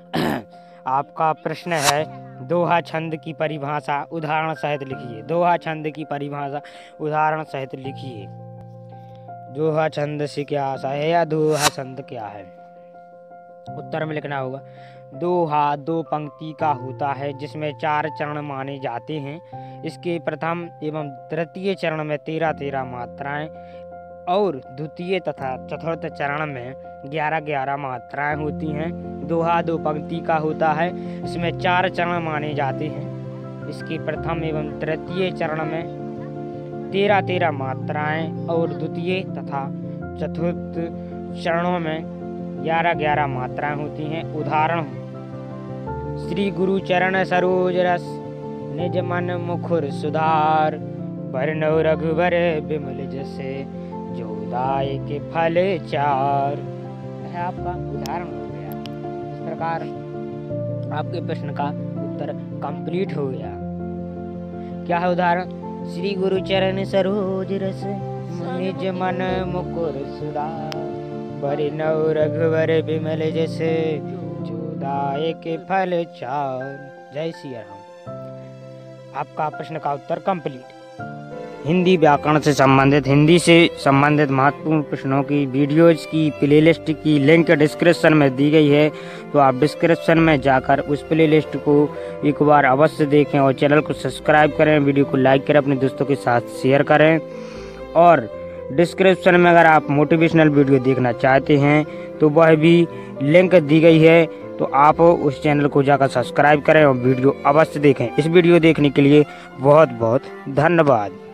आपका प्रश्न है, दोहा छंद की परिभाषा उदाहरण सहित लिखिए। दोहा छंद की परिभाषा उदाहरण सहित लिखिए। दोहा छंद से क्या आशा है या दोहा छंद क्या है? उत्तर में लिखना होगा, दोहा दो पंक्ति का होता है जिसमें 4 चरण माने जाते हैं। इसके प्रथम एवं तृतीय चरण में 13-13 मात्राएं और द्वितीय तथा चतुर्थ चरण में 11-11 मात्राएं होती हैं। दोहा दो पंक्ति का होता है, इसमें 4 चरण माने जाते हैं। इसके प्रथम एवं तृतीय चरण में 13-13 मात्राएं और द्वितीय तथा चतुर्थ चरणों में 11-11 मात्राएं होती हैं। उदाहरण, श्री गुरु चरण सरोज रस निज मन मुखुर सुधार, बरनौ रघुबर बिमल जसे जोदाय के फल 4। यह आपका उदाहरण हो गया। इस प्रकार आपके प्रश्न का उत्तर कंप्लीट हो गया। क्या है उदाहरण? श्री गुरु चरण सरोज रस निज मन मुकुर सुधार, बरनौ रघुबर बिमल जसे जोदाय के फल 4। जय श्री राम। आपका प्रश्न का उत्तर कंप्लीट। हिंदी व्याकरण से संबंधित महत्वपूर्ण प्रश्नों की वीडियोज की प्लेलिस्ट की लिंक डिस्क्रिप्शन में दी गई है, तो आप डिस्क्रिप्शन में जाकर उस प्लेलिस्ट को एक बार अवश्य देखें और चैनल को सब्सक्राइब करें, वीडियो को लाइक करें, अपने दोस्तों के साथ शेयर करें। और डिस्क्रिप्शन में अगर आप मोटिवेशनल वीडियो देखना चाहते हैं तो वह भी लिंक दी गई है, तो आप उस चैनल को जाकर सब्सक्राइब करें और वीडियो अवश्य देखें। इस वीडियो देखने के लिए बहुत बहुत धन्यवाद।